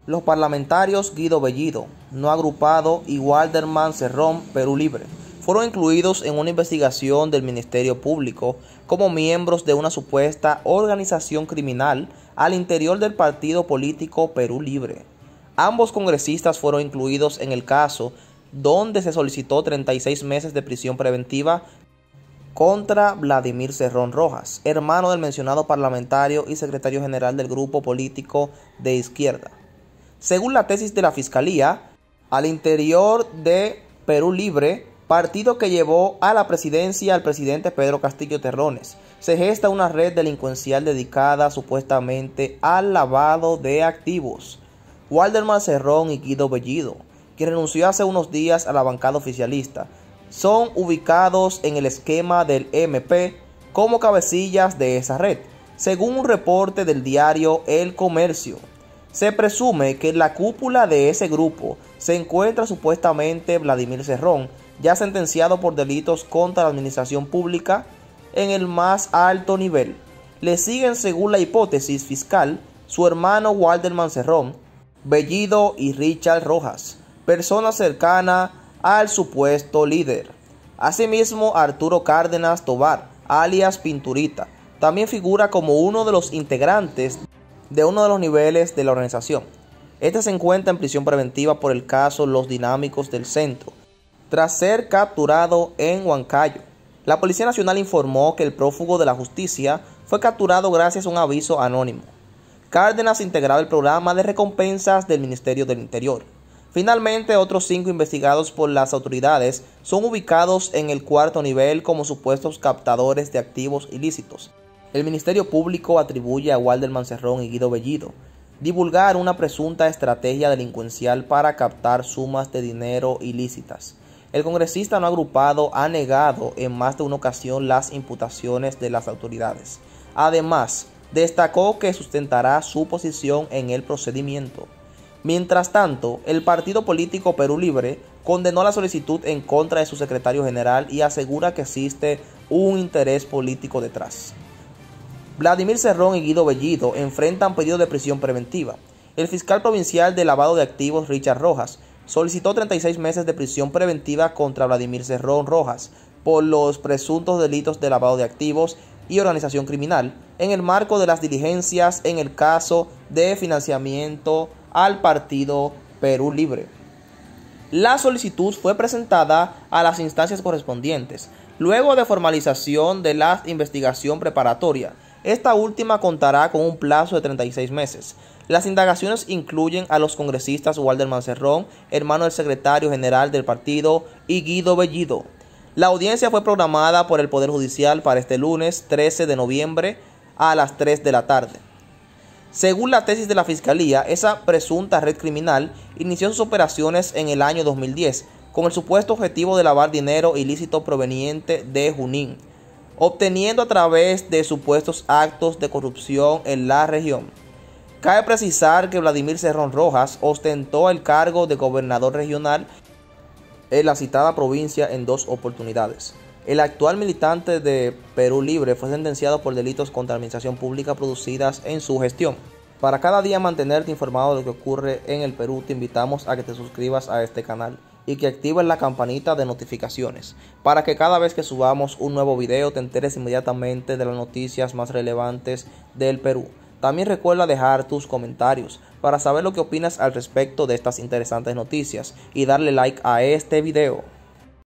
Los parlamentarios Guido Bellido, no agrupado, y Walderman Cerrón, Perú Libre, fueron incluidos en una investigación del Ministerio Público como miembros de una supuesta organización criminal al interior del partido político Perú Libre. Ambos congresistas fueron incluidos en el caso, donde se solicitó 36 meses de prisión preventiva contra Vladimir Cerrón Rojas, hermano del mencionado parlamentario y secretario general del grupo político de izquierda. Según la tesis de la Fiscalía, al interior de Perú Libre, partido que llevó a la presidencia al presidente Pedro Castillo Terrones, se gesta una red delincuencial dedicada supuestamente al lavado de activos. Walderman Cerrón y Guido Bellido, quien renunció hace unos días a la bancada oficialista, son ubicados en el esquema del MP como cabecillas de esa red, según un reporte del diario El Comercio. Se presume que en la cúpula de ese grupo se encuentra supuestamente Vladimir Cerrón, ya sentenciado por delitos contra la administración pública en el más alto nivel. Le siguen, según la hipótesis fiscal, su hermano Walderman Cerrón, Bellido y Richard Rojas, persona cercana al supuesto líder. Asimismo, Arturo Cárdenas Tobar, alias Pinturita, también figura como uno de los integrantes de uno de los niveles de la organización. Este se encuentra en prisión preventiva por el caso Los Dinámicos del Centro, tras ser capturado en Huancayo. La Policía Nacional informó que el prófugo de la justicia fue capturado gracias a un aviso anónimo. Cárdenas integraba el programa de recompensas del Ministerio del Interior. Finalmente, otros 5 investigados por las autoridades son ubicados en el cuarto nivel como supuestos captadores de activos ilícitos. El Ministerio Público atribuye a Walderman Cerrón y Guido Bellido divulgar una presunta estrategia delincuencial para captar sumas de dinero ilícitas. El congresista no agrupado ha negado en más de una ocasión las imputaciones de las autoridades. Además, destacó que sustentará su posición en el procedimiento. Mientras tanto, el partido político Perú Libre condenó la solicitud en contra de su secretario general y asegura que existe un interés político detrás. Vladimir Cerrón y Guido Bellido enfrentan pedido de prisión preventiva. El fiscal provincial de lavado de activos Richard Rojas solicitó 36 meses de prisión preventiva contra Vladimir Cerrón Rojas por los presuntos delitos de lavado de activos y organización criminal en el marco de las diligencias en el caso de financiamiento al partido Perú Libre. La solicitud fue presentada a las instancias correspondientes. Luego de formalización de la investigación preparatoria, esta última contará con un plazo de 36 meses. Las indagaciones incluyen a los congresistas Walderman Cerrón, hermano del secretario general del partido, y Guido Bellido. La audiencia fue programada por el Poder Judicial para este lunes 13 de noviembre a las 3 de la tarde. Según la tesis de la Fiscalía, esa presunta red criminal inició sus operaciones en el año 2010 con el supuesto objetivo de lavar dinero ilícito proveniente de Junín, obteniendo a través de supuestos actos de corrupción en la región. Cabe precisar que Vladimir Cerrón Rojas ostentó el cargo de gobernador regional en la citada provincia en 2 oportunidades. El actual militante de Perú Libre fue sentenciado por delitos contra la administración pública producidas en su gestión. Para cada día mantenerte informado de lo que ocurre en el Perú, te invitamos a que te suscribas a este canal y que actives la campanita de notificaciones para que cada vez que subamos un nuevo video te enteres inmediatamente de las noticias más relevantes del Perú. También recuerda dejar tus comentarios para saber lo que opinas al respecto de estas interesantes noticias y darle like a este video.